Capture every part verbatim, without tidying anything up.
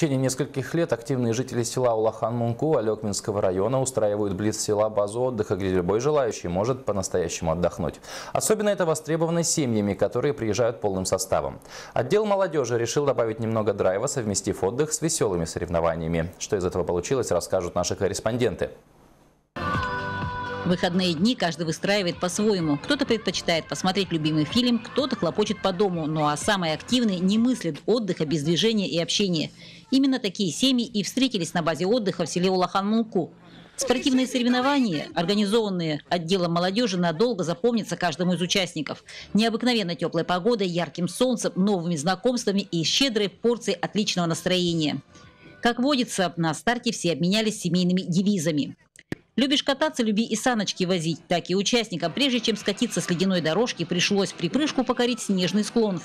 течение нескольких лет активные жители села Улахан-Мунку Алекминского района устраивают близ села базу отдыха, где любой желающий может по-настоящему отдохнуть. Особенно это востребовано семьями, которые приезжают полным составом. Отдел молодежи решил добавить немного драйва, совместив отдых с веселыми соревнованиями. Что из этого получилось, расскажут наши корреспонденты. В выходные дни каждый выстраивает по-своему. Кто-то предпочитает посмотреть любимый фильм, кто-то хлопочет по дому. Ну а самые активные не мыслят отдыха без движения и общения. Именно такие семьи и встретились на базе отдыха в селе Улахан-Мунку. Спортивные соревнования, организованные отделом молодежи, надолго запомнятся каждому из участников. Необыкновенно теплой погодой, ярким солнцем, новыми знакомствами и щедрой порцией отличного настроения. Как водится, на старте все обменялись семейными девизами. Любишь кататься, люби и саночки возить. Так и участникам, прежде чем скатиться с ледяной дорожки, пришлось в припрыжку покорить снежный склон.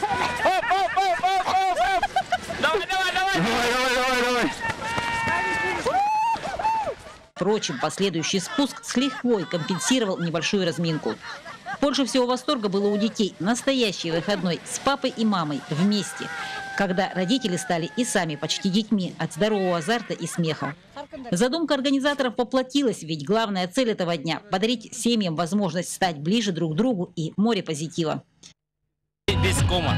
Впрочем, последующий спуск с лихвой компенсировал небольшую разминку. Больше всего восторга было у детей. Настоящий выходной с папой и мамой вместе, когда родители стали и сами почти детьми от здорового азарта и смеха. Задумка организаторов воплотилась, ведь главная цель этого дня – подарить семьям возможность стать ближе друг к другу и море позитива. Без кома.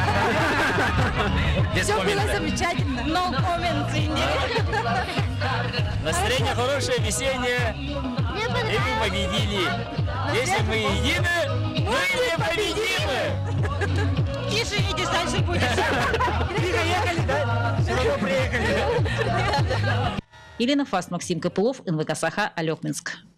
Без Все коммента. было замечательно. No comments. Настроение хорошее, весеннее. И мы победили. Если мы едины, мы непобедимы. Тише едешь, дальше будешь. Приехали, да? Все равно приехали. Елена Фаст, Максим Копылов, эн вэ ка Саха, Алекминск.